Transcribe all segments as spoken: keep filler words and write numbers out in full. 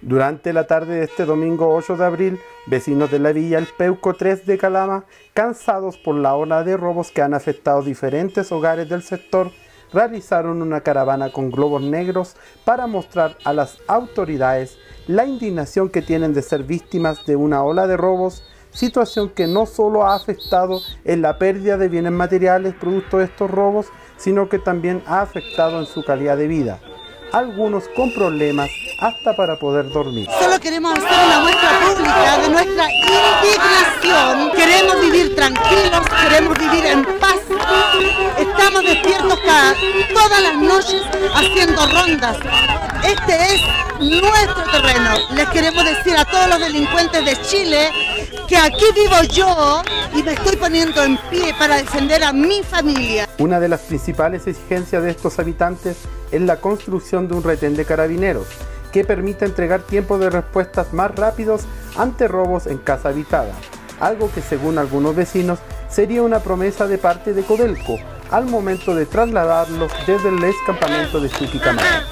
Durante la tarde de este domingo ocho de abril, vecinos de la villa El Peuco tres de Calama, cansados por la ola de robos que han afectado diferentes hogares del sector, realizaron una caravana con globos negros para mostrar a las autoridades la indignación que tienen de ser víctimas de una ola de robos, situación que no solo ha afectado en la pérdida de bienes materiales producto de estos robos, sino que también ha afectado en su calidad de vida, algunos con problemas hasta para poder dormir. Solo queremos hacer una muestra pública de nuestra indignación. Queremos vivir tranquilos, queremos vivir en paz. Estamos despiertos cada, todas las noches haciendo rondas. Este es nuestro terreno. Les queremos decir a todos los delincuentes de Chile que aquí vivo yo y me estoy poniendo en pie para defender a mi familia. Una de las principales exigencias de estos habitantes es la construcción de un retén de carabineros que permita entregar tiempos de respuestas más rápidos ante robos en casa habitada, algo que según algunos vecinos sería una promesa de parte de Codelco al momento de trasladarlos desde el ex campamento de Chuquicamata.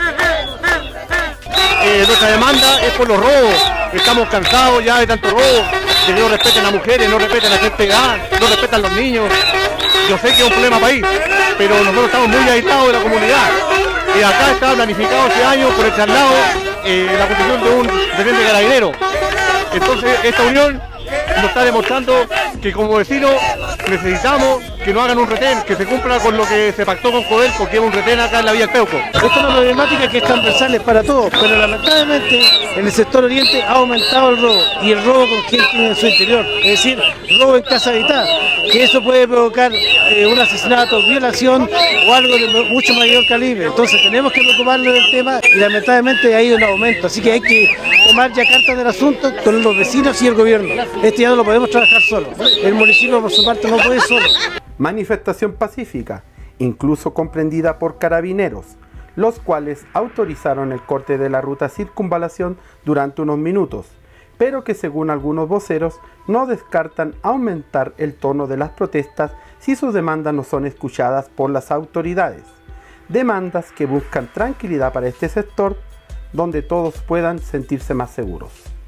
Eh, nuestra demanda es por los robos, estamos cansados ya de tanto robo, de que no respeten a mujeres, no respeten a gente edad, no respetan a los niños. Yo sé que es un problema país, pero nosotros estamos muy aislados de la comunidad. Y acá está planificado hace años por el traslado eh, la construcción de un retén de carabineros. Entonces esta unión nos está demostrando que como vecinos necesitamos que no hagan un retén, que se cumpla con lo que se pactó con Codelco, que es un retén acá en la vía El Peuco. Esta es una problemática que es transversal para todos, pero lamentablemente en el sector oriente ha aumentado el robo, y el robo con quien tiene en su interior, es decir, robo en casa habitada, que eso puede provocar eh, un asesinato, violación o algo de mucho mayor calibre. Entonces tenemos que preocuparnos del tema y lamentablemente ha ido en aumento, así que hay que tomar ya cartas del asunto con los vecinos y el gobierno. Este ya no lo podemos trabajar solo, el municipio por su parte no puede solo. Manifestación pacífica, incluso comprendida por carabineros, los cuales autorizaron el corte de la ruta circunvalación durante unos minutos, pero que según algunos voceros no descartan aumentar el tono de las protestas si sus demandas no son escuchadas por las autoridades. Demandas que buscan tranquilidad para este sector, donde todos puedan sentirse más seguros.